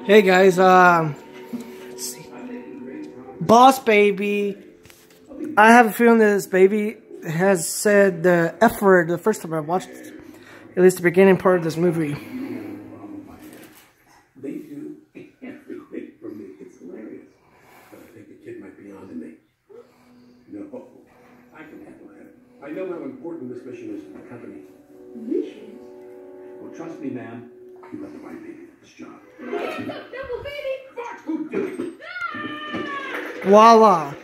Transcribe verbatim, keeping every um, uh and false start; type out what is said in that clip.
Hey guys, um, let's see. Boss Baby. I have a feeling this baby has said the F word the first time I watched it. At least the beginning part of this movie. They do everything for me. It's hilarious. But I think the kid might be on to me. No, I can handle that. I know how important this mission is to the company. Mission? Well, trust me, ma'am. You got the right baby for this job. Double baby! Fuck, who did it? Voila.